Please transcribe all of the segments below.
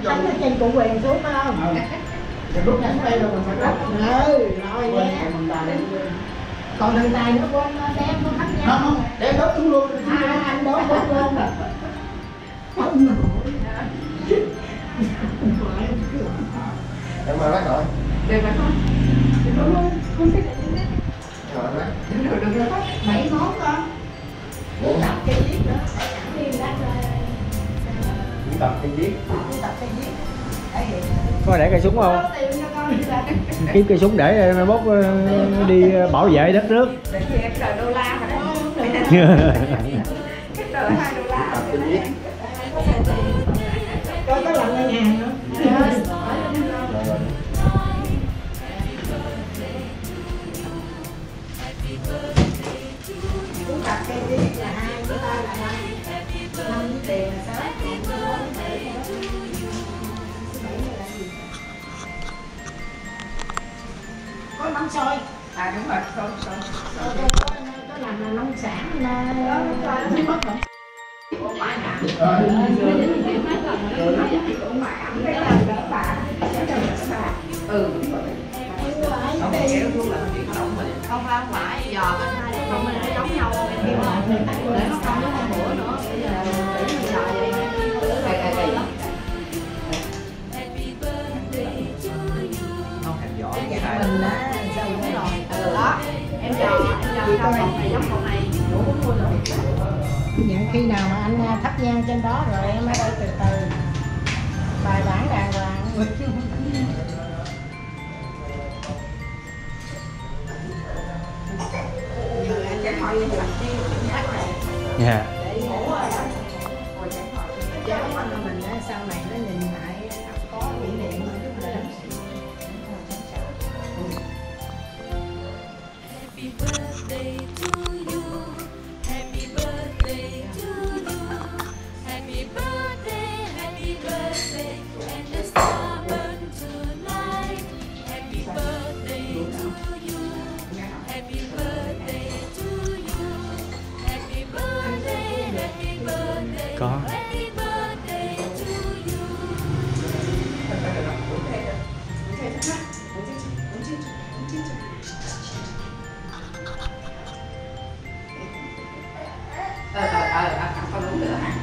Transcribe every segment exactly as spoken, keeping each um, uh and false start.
đánh ở trên cụ quyền xuống phải không? Lúc đánh tay rồi mình phải đắp. Ừ, rồi nhé. Còn thằng Tài nữa quên đem nó thắt nhau. Không, không, đem đốt xuống luôn. À, anh đốt đốt luôn. Không nổi. Em mời bác nội. Được rồi không? Được luôn. Không thích được. Rồi bác. Được được được. Bảy món con. Bốn. Tập cây viết nữa. Đi ra Tập cây viết. tập cây viết. Có để cây súng không? Kiếm cây súng để mai mốt đi bảo vệ đất nước. Để gì em trời đô la mà đó. Cái trời hai đô la. Coi có lần ngân hàng nữa. Cũng tập cây viết là hai, của ta là năm. Năm tiền là sáu. Có mắm xôi. À đúng rồi, xôi xôi. Xôi có có làm là nông sản là nó mất rồi. Ngoại hạng. Ngoại hạng cái là đỡ bà. Ừ. Không kéo xuống là điện động mình. Không phải phải giờ bên hai điện động mình nó giống nhau để nó không giống con bữa nữa. Bây giờ để mình giờ vậy. Cày cày cày lắm. Không hạt giỏi cái này. Mình á, sao cũng rồi. Ừ đó. Em chờ, em chờ sao con này giống con này. Đủ bốn mươi rồi. Vậy khi nào mà anh thắp nhang trên đó rồi em mới đây từ từ. Bài bản đàng hoàng. Dạ. Mình sau này nó nhìn lại có kỷ niệm rất là Happy birthday to you. Happy birthday to you. Happy birthday, happy birthday, and the star burn tonight. Happy birthday to you. Happy birthday to you. Happy birthday, happy birthday. Có. Happy birthday to you. Ờ ờ ờ ờ không đúng nữa hả?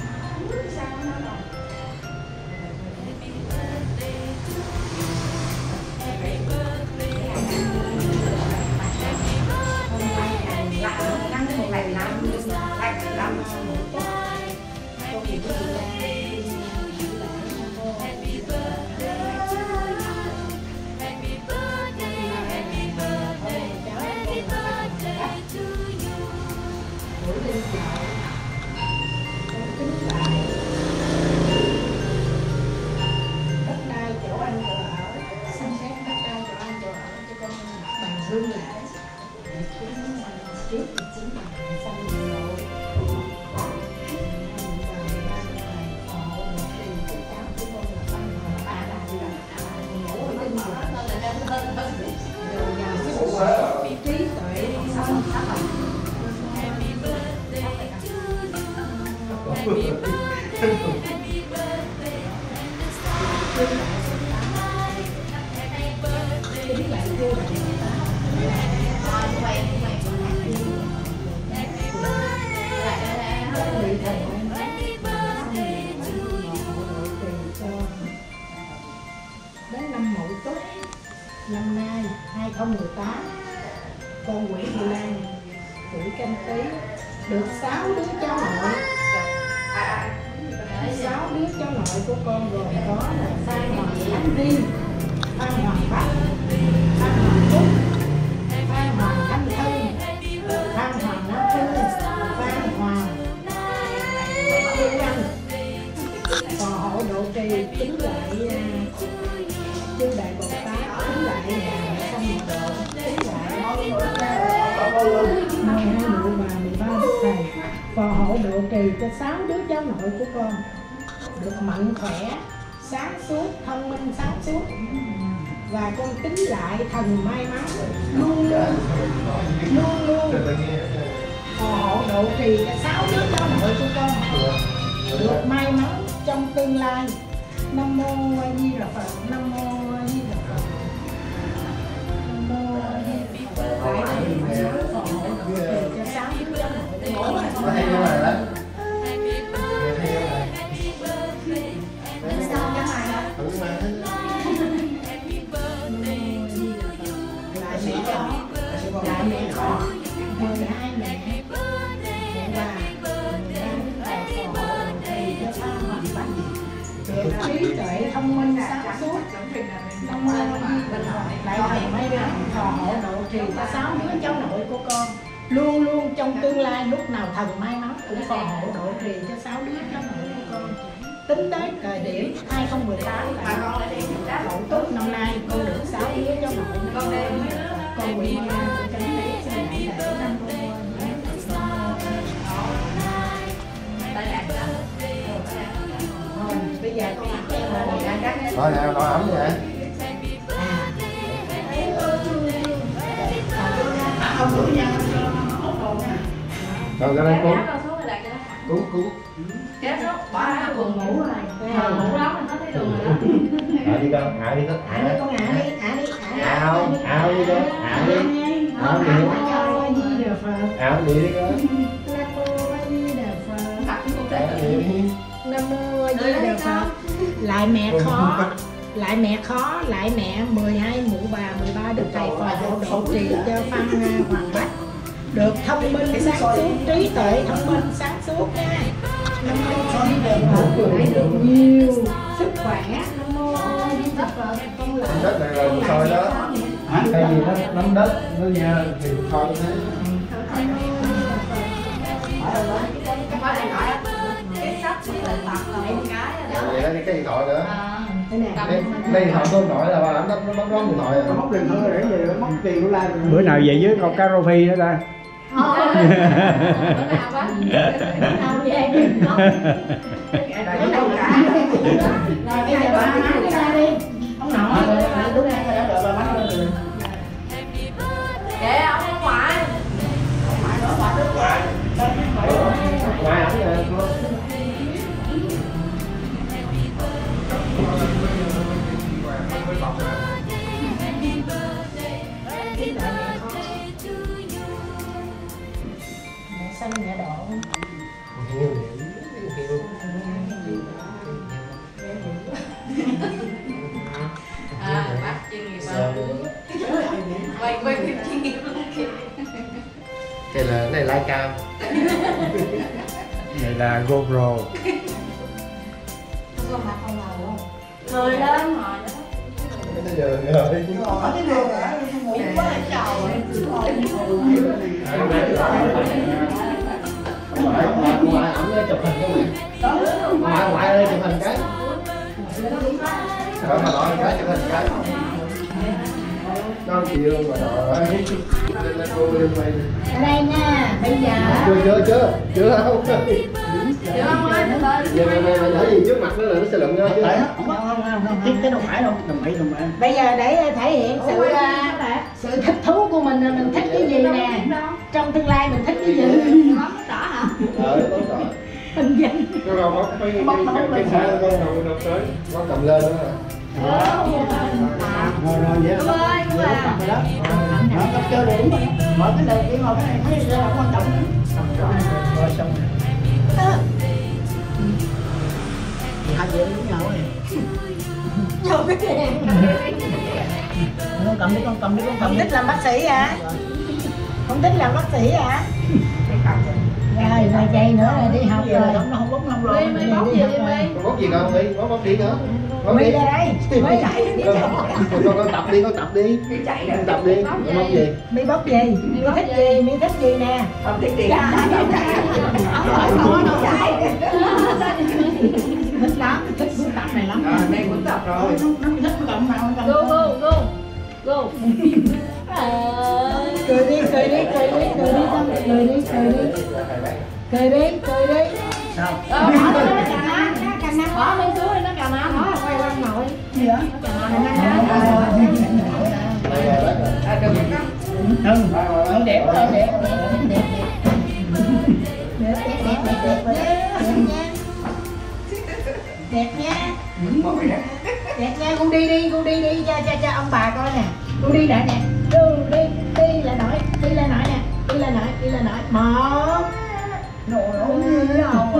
Đến năm Mậu Tuất năm nay hai không một tám, con Nguyễn Thị Lan tuổi Canh Tý được sáu đứa cháu nội. Sáu đứa cháu nội của con gồm có là Phan Hoàng Khánh Viên, Phan Hoàng Bắc, Phan Hoàng Phúc, Phan Hoàng Thanh Thư, Phan Hoàng Nam Thư, Phan Hoàng Thiên Anh. Còn hộ độ trì kính lại chư đại Bồ Tát, kính lại nhà sanh độ, kính lại mười hai bộ bà mười ba đức thầy. Phò hộ độ trì cho sáu đứa cháu nội của con được mạnh khỏe, sáng suốt, thông minh sáng suốt. Và con kính lại thần may mắn luôn luôn luôn luôn phò hộ độ trì cho sáu đứa cháu nội của con được may mắn trong tương lai, Nam mô A Di Đà Phật. Nam mô A Di Đà Phật. Nam mô A Di Đà Phật. Lại đây cho sáu đứa cháu nội. Có hay như này đó. Sao cái này đó? Thử mà. Lại mẹ khó, lại mẹ khó, mười hai mẹ, mẹ bà, trí tuệ thông minh sáng suốt, thông minh lại thầy mấy đứa thọ hộ độ trì cho sáu đứa cháu nội của con, luôn luôn trong tương lai lúc nào thần may mắn cũng phò hộ độ trì cho sáu đứa cháu nội của con. Tính tới thời điểm hai không một tám là hậu tốt năm nay con được sáu đứa cháu nội con đem con nguyện cho cho nó lấy cho đại để năm thôi bây giờ con mặc em là đại cắt Thôi nè, nồi ấm vậy. không đủ nha Rồi ra đây cúng. Cúng cúng. Kéo nó bỏ ra buồn ngủ rồi. Ờ, Ngủ lắm mình thấy đường rồi đó. Hạ đi con, hạ đi con. Hạ đi con, hạ đi, hạ đi, hạ đi. Áo, áo đi con, áo đi. Áo đi. Áo đi Đà Phật. Áo đi đi con. Nam mô A Di Đà Phật. Áo đi đi. Nam mô A Di Đà Phật. Lại mẹ khó, lại mẹ khó, lại mẹ mười hai mụ bà mười ba được thầy phò hộ độ trì cho Phan Hoàng Bách. Được thông minh sáng suốt, trí tuệ thông minh sáng suốt nha. Nam mô A Di Đà Phật. Hãy được nhiều sức khỏe. Nam mô A Di Đà Phật. Con lại Đất này là soi đó. Thay vì nó nắm đất, nó nha thì soi thế. Có điện thoại á. Cái sách là tập là em cái đó. Vậy đó, cái điện thoại nữa. thế này. Đây, đây điện thoại tôi gọi là bà ảnh nó nó bấm điện thoại à. Móc tiền thôi để gì móc tiền của lai. Bữa nào về với con cá rô phi đó ta. Bữa nào quá. Nào về đi. Cái đầu cả. Rồi bây giờ bà nói cái ra đi. Ông nội. Đúng rồi, đợi bà mắt lên rồi. Kệ ông ở ngoài. Ngoài ảnh nè cô. Mẹ xanh mẹ đỏ. Hiu hiu. À, bác chuyên nghiệp mà. Quay quay phim chuyên nghiệp luôn kìa. Cái là cái này lai cam. Này là GoPro. Con mặt con nào không? Cười lên hồi đó. Bây giờ rồi. Ở cái đường rồi, ngủ quá là chào. Ngoại ngoại ngoại ổng lên chụp hình cái mày. Ngoại ngoại lên chụp hình cái. Rồi mà nói cái chụp hình cái. Con chịu mà rồi. Lên lên cô lên mày. Ở đây nha, bây giờ Chưa chưa chưa chưa không. Chưa không ơi, từ từ. Giờ mày mày thấy gì trước mặt nó là nó sẽ lụm ra chứ. Không không không không, cái đồng phải đâu, đồng phải đồng phải. bây giờ để thể hiện sự uh, sự thích thú của mình là mình thích cái gì nè, trong tương lai mình thích cái gì. Đỏ hả? Ờ nó tốt rồi. Hình danh. Nó đâu bóc cái cái cái cái xa con đầu đầu tới. Nó cầm lên đó. Rồi rồi vậy Cô ơi, cô à. rồi đó. Nó có chơi điểm rồi. Mở cái đầu tiên ngồi cái này thấy ra là quan trọng nữa. Rồi xong. Hai chị đúng nhau này. Trời biết nè. Con cầm đi con cầm đi con cầm Không đi. thích làm bác sĩ hả? Không thích làm bác sĩ hả? Rồi vài giây nữa là đi học Giờ rồi. nó không bóng không rồi. Đi, đi bóc gì đi, đi. Con bóc gì đâu đi, bóc bóc đi nữa. Bóc Mới đi. ra đây, mới chạy đi Con chạy. con con tập đi, con tập đi. Đi chạy Con tập đi. Con bóc gì? Mi bóc gì? Mi thích gì? Mi thích gì nè? Không thích gì. Thích lắm, thích buổi tập này lắm. À, đây cũng tập rồi. Nó nó thích nó cầm nào cầm. Go go go. Go. Cười đi, cười đi, cười đi, cười đi, Tâm, cười đi, cười đi. Cười đi, cười đi. Sao? Ờ, bỏ nó nó cà ná, nó cà ná. Bỏ lên xuống đi, nó cà ná. Đó, quay qua nội. Gì đó? À, đừng có. Ừ, nó đẹp quá, đẹp. Đẹp, đẹp, đẹp, đẹp, đẹp, đẹp nha. Đẹp nha. Nè nha, cô đi đi, cô đi đi cho cho cho ông bà coi nè. Cô đi đã nè. Cô đi, đi là nổi, đi là nổi nè, đi là nổi, đi là nổi. Một. Nổ nổ đâu.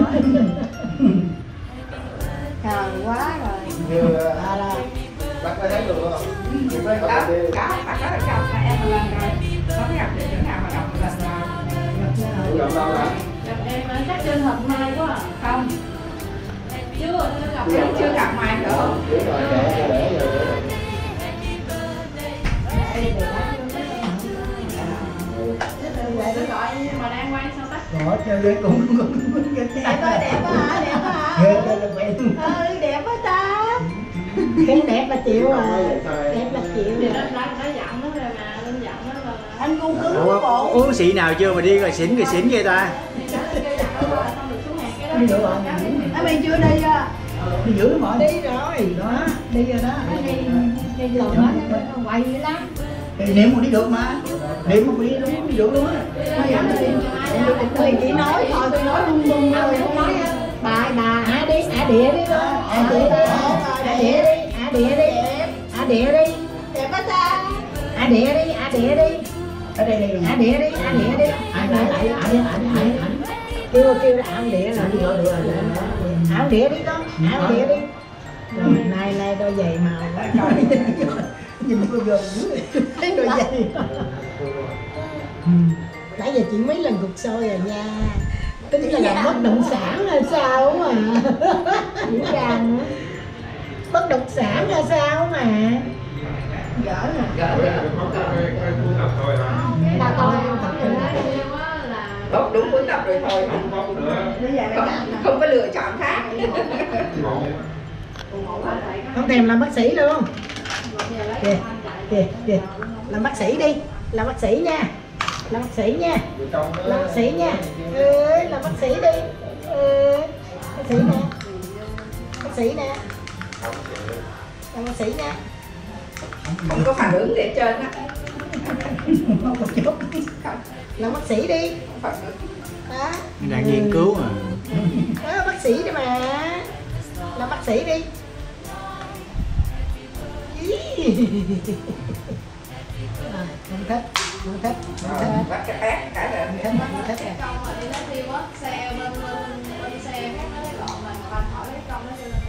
Trời quá rồi. Như À là bác có thấy được không? Chị mới Đó, học đi. có, bà có được gặp mà em một lần rồi. Có gặp được chỗ nào mà gặp một lần rồi. Chị gặp đâu hả? Gặp em ở chắc trên hợp mai quá à. Không, Chưa, chưa gặp em em chưa gặp mai nữa. Để rồi, để, để, để, để. Nó gọi mà đang quay sao tắt. Ủa chơi ghê cũng cũng cũng đẹp quá, đẹp quá hả, đẹp quá hả? Ghê cho nó quen. Ừ, đẹp quá ta. Cái đẹp là chịu à, đẹp là chịu. Thì nó nó nó giận nó rồi mà, lên giận nó là Anh cung cứng Ủa, quá bộ. uống xị nào chưa mà đi rồi xỉn rồi xỉn vậy ta? không được xuống hàng cái đó. Đi được rồi. À, mày chưa đi à? Đi giữ nó mọi. Đi rồi, đó, đi rồi đó. Đi đi lần đó nó quay dữ lắm. Thì niệm còn đi được mà. Niệm mà đi luôn, đi được luôn á. Bây giờ đi. Tôi chỉ nói thôi, tôi nói bung bung thôi, không nói á. Bà bà à đi, à địa đi đó. À địa đi, à địa đi, à địa đi. À địa đi. Đẹp quá ta. À địa đi, à địa đi. Ở đây đây. À địa đi, à địa đi. Ảnh lại lại ảnh ảnh ảnh ảnh. Kêu kêu là ảo địa là Được rồi, được rồi. ảo địa đi con, ảo địa đi. Rồi nay nay đôi giày màu quá coi. Nhìn cô gồm dưới thấy đôi giày. Nãy giờ chỉ mấy lần cục sôi rồi nha. Tính là làm bất động sản hay sao mà. Diễn ra nữa. Bất động sản hay sao mà. Gỡ nè. Gỡ được. Là coi Thật thật ra sự. kêu á là Đúng, đúng cuốn tập rồi thôi. Bây giờ Không, không có lựa chọn khác. không thèm làm bác sĩ luôn. Kìa, kìa, kìa. Làm bác sĩ đi, làm bác sĩ nha. Làm bác sĩ nha. Làm bác sĩ nha. Ừ, làm bác sĩ đi. Ừ, bác sĩ nè. Bác sĩ nè. Làm bác sĩ nha. Không có phản ứng gì hết trơn á. Không có chút. Làm bác sĩ đi. Không phản ứng. Đó. Đang nghiên cứu mà. Đó, bác sĩ đi mà. Làm bác sĩ đi. Rồi, không thích, không thích, không thích, Bắt cái ác cái là không thích, không thích. cái công mà đi lấy tiêu á, xe bên bên bên xe khác nó lấy lộn mà người ta hỏi lấy công nó chưa lên.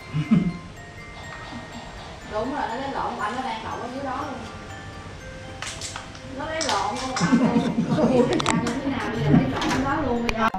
Đúng rồi, nó lấy lộn, bạn nó đang đậu ở dưới đó luôn. Nó lấy lộn không ăn luôn. Không biết làm như thế nào bây giờ lấy lộn ở đó luôn bây giờ.